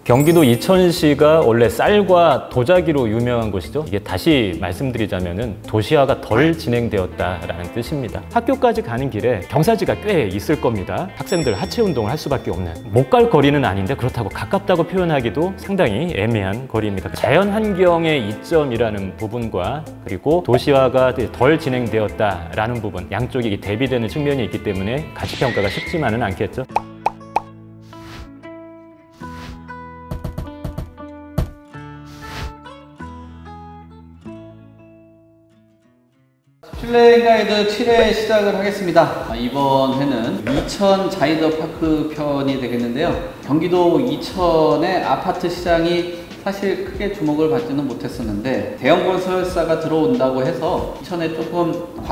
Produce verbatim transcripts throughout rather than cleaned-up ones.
경기도 이천시가 원래 쌀과 도자기로 유명한 곳이죠. 이게 다시 말씀드리자면은 도시화가 덜 진행되었다라는 뜻입니다. 학교까지 가는 길에 경사지가 꽤 있을 겁니다. 학생들 하체 운동을 할 수밖에 없는, 못 갈 거리는 아닌데 그렇다고 가깝다고 표현하기도 상당히 애매한 거리입니다. 자연 환경의 이점이라는 부분과 그리고 도시화가 덜 진행되었다라는 부분, 양쪽이 대비되는 측면이 있기 때문에 가치평가가 쉽지만은 않겠죠. 실내 가이드 칠 회 시작을 하겠습니다. 이번 회는 이천 자이더파크 편이 되겠는데요. 경기도 이천의 아파트 시장이 사실 크게 주목을 받지는 못했었는데 대형 건설사가 들어온다고 해서 이천에 조금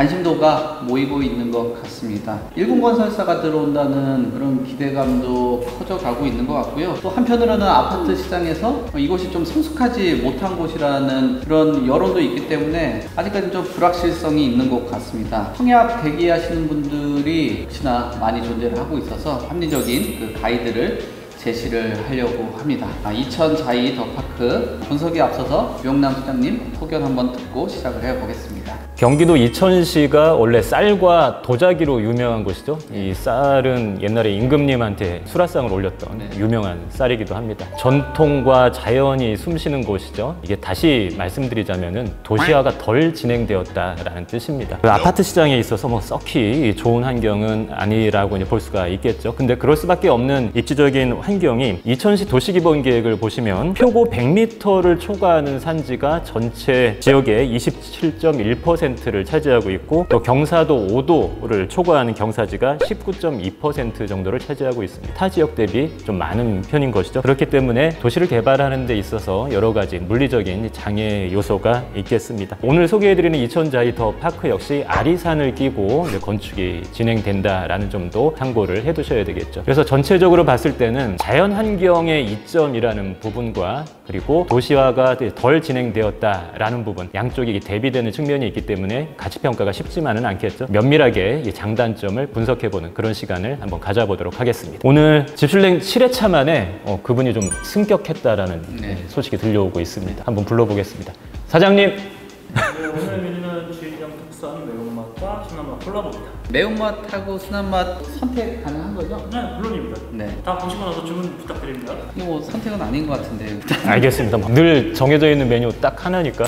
관심도가 모이고 있는 것 같습니다. 일군 건설사가 들어온다는 그런 기대감도 커져가고 있는 것 같고요. 또 한편으로는 아파트 시장에서 이곳이 좀 성숙하지 못한 곳이라는 그런 여론도 있기 때문에 아직까지 좀 불확실성이 있는 것 같습니다. 청약 대기하시는 분들이 혹시나 많이 존재를 하고 있어서 합리적인 그 가이드를 제시를 하려고 합니다. 아, 이천 자이더파크 분석에 앞서서 유영남 소장님 소견 한번 듣고 시작을 해보겠습니다. 경기도 이천시가 원래 쌀과 도자기로 유명한 곳이죠. 이 쌀은 옛날에 임금님한테 수라상을 올렸던 네. 유명한 쌀이기도 합니다. 전통과 자연이 숨쉬는 곳이죠. 이게 다시 말씀드리자면은 도시화가 덜 진행되었다라는 뜻입니다. 그 아파트 시장에 있어서 뭐 썩히 좋은 환경은 아니라고 볼 수가 있겠죠. 근데 그럴 수밖에 없는 입지적인 환경이 이천시 도시기본계획을 보시면 표고 백 미터를 초과하는 산지가 전체 지역의 이십칠 점 일 퍼센트를 차지하고 있고 또 경사도 오 도를 초과하는 경사지가 십구 점 이 퍼센트 정도를 차지하고 있습니다. 타 지역 대비 좀 많은 편인 것이죠. 그렇기 때문에 도시를 개발하는 데 있어서 여러 가지 물리적인 장애 요소가 있겠습니다. 오늘 소개해드리는 이천 자이더파크 역시 아리산을 끼고 건축이 진행된다라는 점도 참고를 해두셔야 되겠죠. 그래서 전체적으로 봤을 때는 자연 환경의 이점이라는 부분과 그리고 도시화가 덜 진행되었다라는 부분, 양쪽이 대비되는 측면이 있기 때문에 가치평가가 쉽지만은 않겠죠. 면밀하게 이 장단점을 분석해보는 그런 시간을 한번 가져보도록 하겠습니다. 오늘 집술랭 칠 회차 만에 어, 그분이 좀 승격했다라는 네. 소식이 들려오고 있습니다. 한번 불러보겠습니다. 사장님! 네, 오늘 메뉴는 주인장 특선 매운맛과 순한맛 콜라보입니다. 매운맛하고 순한맛 선택 가능한 거죠? 네, 물론입니다. 네. 다 보시고 나서 주문 부탁드립니다. 이거 뭐 선택은 아닌 것 같은데. 알겠습니다. 늘 정해져 있는 메뉴 딱 하나니까.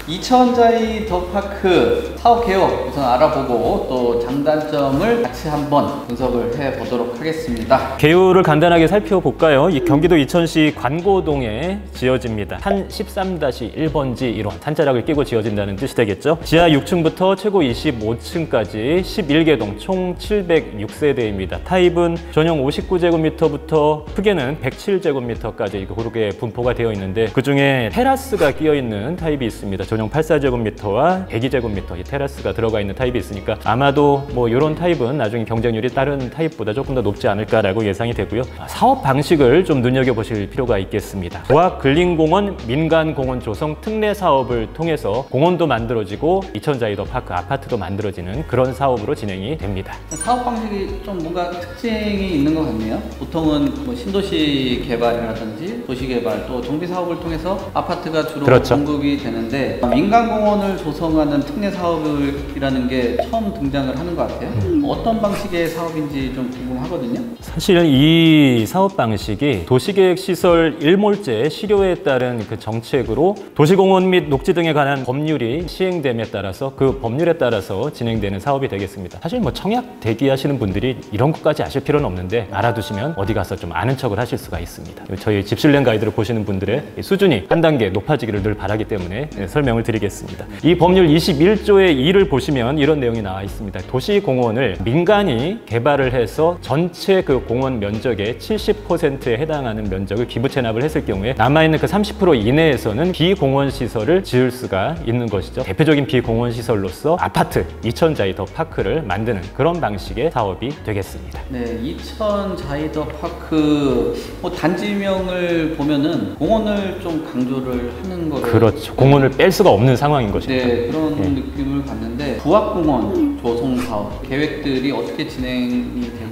이천 자이더파크 사업 개요 우선 알아보고 또 장단점을 같이 한번 분석을 해보도록 하겠습니다. 개요를 간단하게 살펴볼까요? 이 경기도 이천시 관고동에 지어집니다. 탄 십삼 일 번지 일 원, 탄자락을 끼고 지어진다는 뜻이 되겠죠. 지하 육 층부터 최고 이십오 층까지 십일 개동 총 칠백육 세대입니다. 타입은 전용 오십구 제곱미터부터 크게는 백칠 제곱미터까지 고르게 분포가 되어 있는데 그 중에 테라스가 끼어 있는 타입이 있습니다. 전용 팔십사 제곱미터와 백이 제곱미터 이 테라스가 들어가 있는 타입이 있으니까 아마도 뭐 이런 타입은 나중에 경쟁률이 다른 타입보다 조금 더 높지 않을까라고 예상이 되고요. 사업 방식을 좀 눈여겨보실 필요가 있겠습니다. 도학근린공원 민간공원 조성 특례 사업을 통해서 공원도 만들어지고 이천 자이더파크 아파트도 만들어지는 그런 사업으로 진행이 됩니다. 사업 방식이 좀 뭔가 특징이 있는 것 같네요. 보통은 뭐 신도시 개발이라든지 도시 개발 또 정비 사업을 통해서 아파트가 주로 그렇죠. 공급이 되는데 민간공원을 조성하는 특례 사업이라는 게 처음 등장을 하는 것 같아요. 음. 어떤 방식의 사업인지 좀 궁금하거든요. 사실은 이 사업 방식이 도시계획시설 일몰제 실효에 따른 그 정책으로 도시공원 및 녹지 등에 관한 법률이 시행됨에 따라서 그 법률에 따라서 진행되는 사업이 되겠습니다. 사실 뭐 청약 대기하시는 분들이 이런 것까지 아실 필요는 없는데 알아두시면 어디 가서 좀 아는 척을 하실 수가 있습니다. 저희 집실랭 가이드를 보시는 분들의 수준이 한 단계 높아지기를 늘 바라기 때문에 설명을 드리겠습니다. 이 법률 이십일 조의 이를 보시면 이런 내용이 나와 있습니다. 도시공원을 민간이 개발을 해서 전체 그 공원 면적의 칠십 퍼센트에 해당하는 면적을 기부 체납을 했을 경우에 남아있는 그 삼십 퍼센트 이내에서는 비공원 시설을 지을 수가 있는 것이죠. 대표적인 비공원 시설로서 아파트 이천 자이더파크를 만드는 그런 방식의 사업이 되겠습니다. 네, 이천 자이더파크 뭐 단지명을 보면은 공원을 좀 강조를 하는 거를 그렇죠. 공원을 뺄 수가 없는 상황인 것입니다. 네, 그런 네. 느낌을 받는데 부학공원 조성 사업 계획들이 어떻게 진행이 되고 있나요?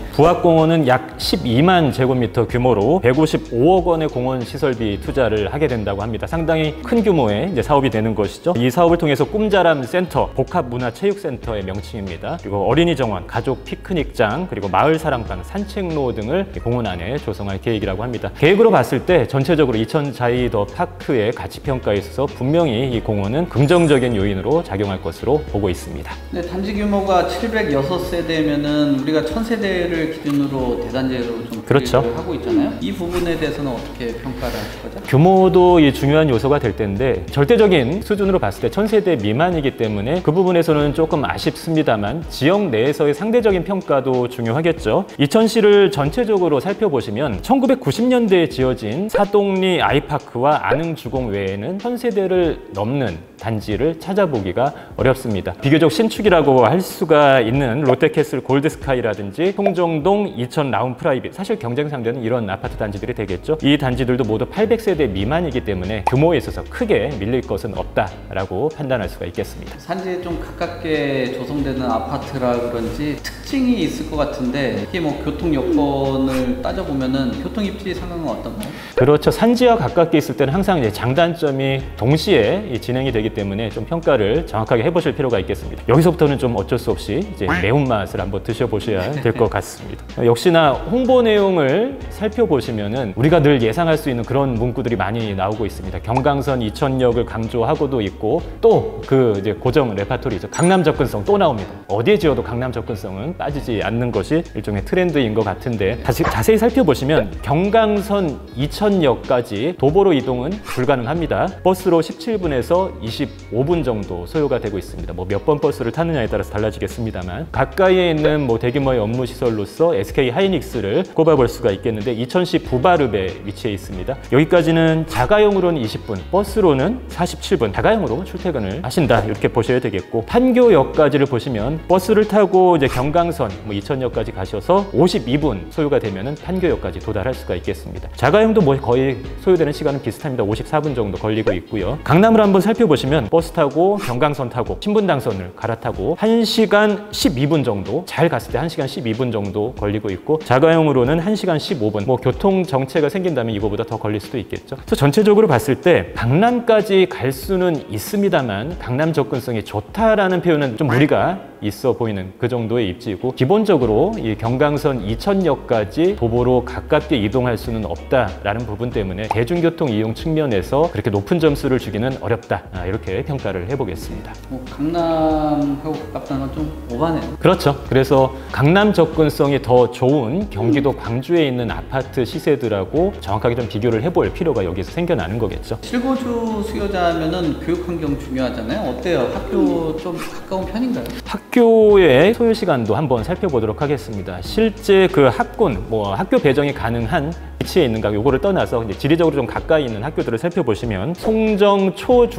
부학공원은 약 십이만 제곱미터 규모로 백오십오억 원의 공원 시설비 투자를 하게 된다고 합니다. 상당히 큰 규모의 이제 사업이 되는 것이죠. 이 사업을 통해서 꿈자람 센터, 복합문화체육센터의 명칭입니다. 그리고 어린이 정원, 가족 피크닉장, 그리고 마을 사랑방, 산책로 등을 공원 안에 조성할 계획이라고 합니다. 계획으로 봤을 때 전체적으로 이천 자이더 파크의 가치 평가에 있어서 분명히 이 공원은 긍정적인 요인으로 작용할 것으로 보고 있습니다. 네, 단지 규모가 칠백육 세대면은 우리가 천 세대를 기준으로 대단지로 좀 그렇죠. 하고 있잖아요. 이 부분에 대해서는 어떻게 평가를 하실 거죠? 규모도 이 중요한 요소가 될 텐데 절대적인 수준으로 봤을 때 천 세대 미만이기 때문에 그 부분에서는 조금 아쉽습니다만 지역 내에서의 상대적인 평가도 중요하겠죠. 이천시를 전체적으로 살펴보시면 천구백구십 년대에 지어진 사동리 아이파크와 안흥주공 외에는 천 세대를 넘는 단지를 찾아보기가 어렵습니다. 비교적 신축이라고 할 수가 있는 롯데캐슬 골드스카이라든지 송정동 이천 라운 프라이빗, 사실 경쟁 상대는 이런 아파트 단지들이 되겠죠. 이 단지들도 모두 팔백 세대 미만이기 때문에 규모에 있어서 크게 밀릴 것은 없다라고 판단할 수가 있겠습니다. 산지에 좀 가깝게 조성되는 아파트라 그런지 특징이 있을 것 같은데 이게 뭐 교통 여건을 따져보면은 교통 입지 상황은 어떤가요? 그렇죠. 산지와 가깝게 있을 때는 항상 이제 장단점이 동시에 진행이 되기 때문에 좀 평가를 정확하게 해보실 필요가 있겠습니다. 여기서부터는 좀 어쩔 수 없이 이제 매운맛을 한번 드셔보셔야 될 것 같습니다. 역시나 홍보 내용을 살펴보시면은 우리가 늘 예상할 수 있는 그런 문구들이 많이 나오고 있습니다. 경강선 이천역을 강조하고도 있고 또 그 이제 고정 레파토리죠. 강남 접근성 또 나옵니다. 어디에 지어도 강남 접근성은 빠지지 않는 것이 일종의 트렌드인 것 같은데 다시 자세히 살펴보시면 경강선 이천역까지 도보로 이동은 불가능합니다. 버스로 십칠 분에서 이십오 분 정도 소요가 되고 있습니다. 뭐 몇 번 버스를 타느냐에 따라서 달라지겠습니다만 가까이에 있는 뭐 대규모의 업무 시설로서 에스케이 하이닉스를 꼽아볼 수가 있겠는데 이천시 부바르베에 위치해 있습니다. 여기까지는 자가용으로는 이십 분, 버스로는 사십칠 분, 자가용으로 출퇴근을 하신다 이렇게 보셔야 되겠고 판교역까지를 보시면 버스를 타고 이제 경강선 뭐 이천역까지 가셔서 오십이 분 소요가 되면은 판교역까지 도달할 수가 있겠습니다. 자가용도 뭐 거의 소요되는 시간은 비슷합니다. 오십사 분 정도 걸리고 있고요. 강남을 한번 살펴보시면 버스 타고 경강선 타고 신분당선을 갈아타고 한 시간 십이 분 정도, 잘 갔을 때 한 시간 십이 분 정도 걸리고 있고 자가용으로는 한 시간 십오 분, 뭐 교통 정체가 생긴다면 이거보다 더 걸릴 수도 있겠죠. 그래서 전체적으로 봤을 때 강남까지 갈 수는 있습니다만 강남 접근성이 좋다라는 표현은 좀 무리가 있어 보이는 그 정도의 입지이고 기본적으로 이 경강선 이천역까지 도보로 가깝게 이동할 수는 없다라는 부분 때문에 대중교통 이용 측면에서 그렇게 높은 점수를 주기는 어렵다, 아, 이렇게 평가를 해보겠습니다. 뭐 강남하고 가깝다는 건 좀 오바네요. 그렇죠. 그래서 강남 접근성이 더 좋은 경기도 광주에 있는 아파트 시세들하고 정확하게 좀 비교를 해볼 필요가 여기서 생겨나는 거겠죠. 실거주 수요자면은 교육 환경 중요하잖아요. 어때요? 학교 좀 가까운 편인가요? 학교의 소요 시간도 한번 살펴보도록 하겠습니다. 실제 그 학군, 뭐 학교 배정이 가능한 위치에 있는가 요거를 떠나서 이제 지리적으로 좀 가까이 있는 학교들을 살펴보시면 송정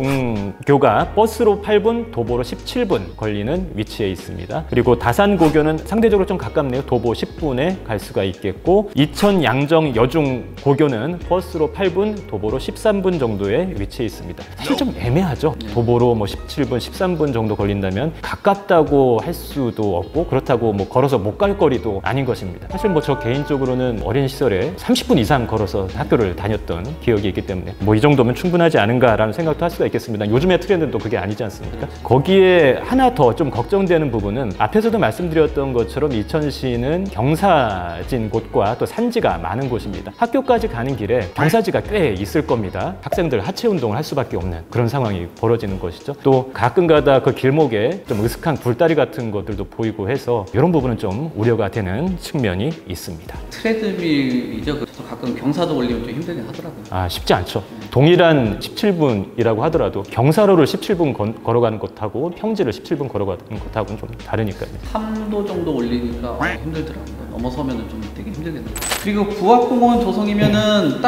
초중교가 버스로 팔 분, 도보로 십칠 분 걸리는 위치에 있습니다. 그리고 다산고교는 상대적으로 좀 가깝네요. 도보 십 분에 갈 수가 있겠고 이천 양정 여중고교는 버스로 팔 분, 도보로 십삼 분 정도의 위치에 있습니다. 사실 좀 애매하죠. 도보로 뭐 십칠 분, 십삼 분 정도 걸린다면 가깝다고 할 수도 없고 그렇다고 뭐 걸어서 못 갈 거리도 아닌 것입니다. 사실 뭐 저 개인적으로는 어린 시절에 삼십 분 이상 걸어서 학교를 다녔던 기억이 있기 때문에 뭐 이 정도면 충분하지 않은가라는 생각도 할 수가 있겠습니다. 요즘의 트렌드는 또 그게 아니지 않습니까? 거기에 하나 더 좀 걱정되는 부분은 앞에서도 말씀드렸던 것처럼 이천시는 경사진 곳과 또 산지가 많은 곳입니다. 학교까지 가는 길에 경사지가 꽤 있을 겁니다. 학생들 하체 운동을 할 수밖에 없는 그런 상황이 벌어지는 것이죠. 또 가끔가다 그 길목에 좀 으슥한 굴다리 같은 것들도 보이고 해서 이런 부분은 좀 우려가 되는 측면이 있습니다. 트레드밀이죠. 그래서 가끔 경사도 올리면 좀 힘들긴 하더라고요. 아, 쉽지 않죠. 동일한 십칠 분이라고 하더라도 경사로를 십칠 분 건, 걸어가는 것하고 평지를 십칠 분 걸어가는 것하고는 좀 다르니까요. 삼 도 정도 올리니까 어, 힘들더라고요. 넘어서면 좀 되게 힘들겠네요. 그리고 부학공원 조성이면은 딱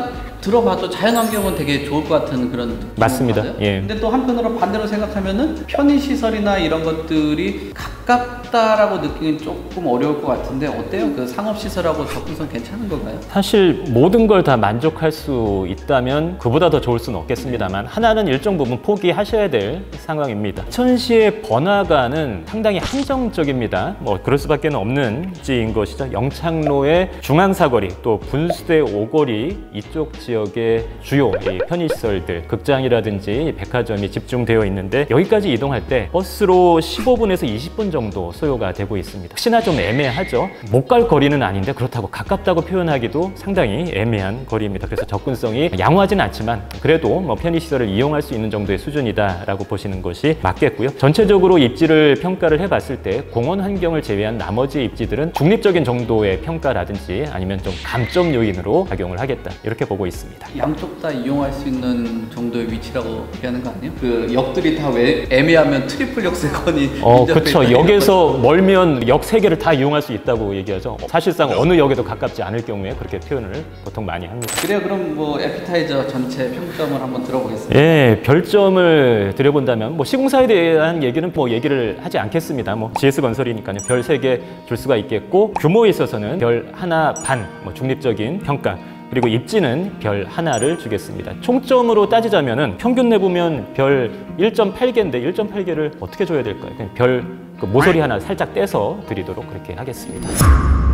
들어봐도 자연환경은 되게 좋을 것 같은 그런 느낌 맞습니다. 예. 근데 또 한편으로 반대로 생각하면은 편의시설이나 이런 것들이 가깝다라고 느끼긴 조금 어려울 것 같은데 어때요? 그 상업시설하고 접근성 괜찮은 건가요? 사실 모든 걸 다 만족할 수 있다면 그보다 더 좋을 수는 없겠습니다만 하나는 일정 부분 포기하셔야 될 상황입니다. 천시의 번화가는 상당히 한정적입니다. 뭐 그럴 수밖에 없는 지인 것이죠. 영창로의 중앙사거리 또 분수대 오거리 이쪽 지역의 주요 이 편의시설들 극장이라든지 백화점이 집중되어 있는데 여기까지 이동할 때 버스로 십오 분에서 이십 분 정도 소요가 되고 있습니다. 혹시나 좀 애매하죠. 못 갈 거리는 아닌데 그렇다고 가깝다고 표현하기도 상당히 애매한 거리입니다. 그래서 접근성이 양호하진 않지만 그래도 뭐 편의시설을 이용할 수 있는 정도의 수준이다라고 보시는 것이 맞겠고요. 전체적으로 입지를 평가를 해봤을 때 공원 환경을 제외한 나머지 입지들은 중립적인 정도의 평가라든지 아니면 좀 감점 요인으로 작용을 하겠다 이렇게 보고 있습니다. 양쪽 다 이용할 수 있는 정도의 위치라고 얘기하는 거 아니에요? 그 역들이 다 왜 애매하면 트리플 역세권이 어, 그렇죠. 역에서 멀면 역 세 개를 다 이용할 수 있다고 얘기하죠. 사실상 어느 역에도 가깝지 않을 경우에 그렇게 표현을 보통 많이 합니다. 그래요. 그럼 뭐 에피타이저 전체 평점을 한번 들어보겠습니다. 예, 별점을 드려본다면 뭐 시공사에 대한 얘기는 뭐 얘기를 하지 않겠습니다. 뭐 지에스건설이니까요. 별 세 개 줄 수가 있겠고 규모에 있어서는 별 하나 반, 뭐 중립적인 평가. 그리고 입지는 별 하나를 주겠습니다. 총점으로 따지자면은 평균 내보면 별 일 점 팔 개인데 일 점 팔 개를 어떻게 줘야 될까요? 그냥 별 그 모서리 하나 살짝 떼서 드리도록 그렇게 하겠습니다.